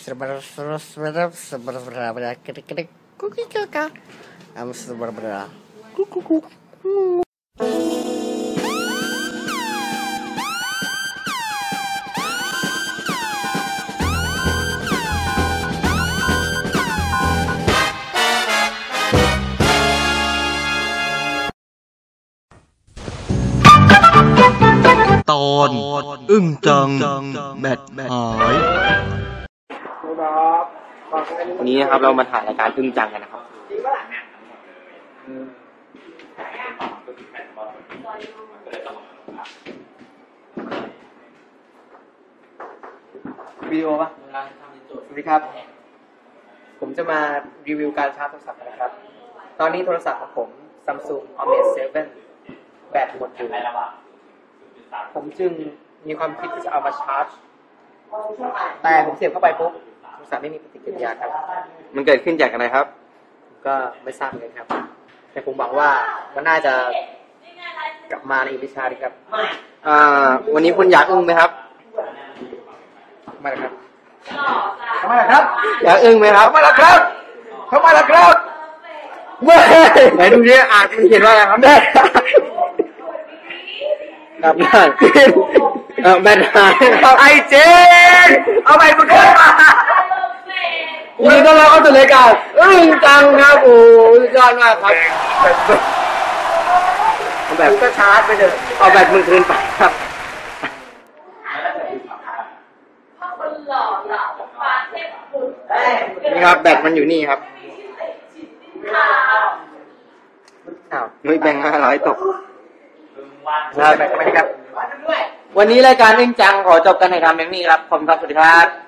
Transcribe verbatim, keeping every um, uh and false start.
sebenarnya sebenarnya krik-krik kuki kakak am sebenarnya kuku ตอนอึ้งจังแบตหายวันนี้นะครับเรามาถ่ายรายการอึ้งจังกันนะครับวิดีโอปะสวัสดีครับผมจะมารีวิวการชาร์จโทรศัพท์นะครับตอนนี้โทรศัพท์ของผม Samsung Omega เซเว่น แบตหมดอยู่ผมจึงมีความคิดที่จะเอามาชาร์จแต่ผมเสียบเข้าไปปุ๊บโทรศัพท์ไม่มีปฏิกิริยาครับมันเกิดขึ้นจากอะไรครับก็ไม่ทราบเลยครับแต่ผมหวังว่ามันน่าจะกลับมาในอีกวิชาดีครับอ่าวันนี้คุณอยากอึ้งไหมครับไม่ครับทำไมล่ะครับอยากอึ้งไหมครับทำไมล่ะครับทำไมล่ะครับไม่ไหนดูดิอ่านมันเขียนว่าอะไรครับได้ครับได้เออแบนหายไอเจนเอาไปมันขึ้นมาวันนี้ต้องเราเข้าสู่รายการอึ้งจังครับโอ้ยยอดมากครับเอาแบบก็ชาร์จไปเลยเอาแบบมึงคืนไปครับนี่ครับแบตมันอยู่นี่ครับอ้าวเฮ้ยแบงค์ห้าร้อยตกครับวันนี้รายการอึ้งจังขอจบกันในคำอย่างนี้ครับขอบคุณครับสวัสดีครับ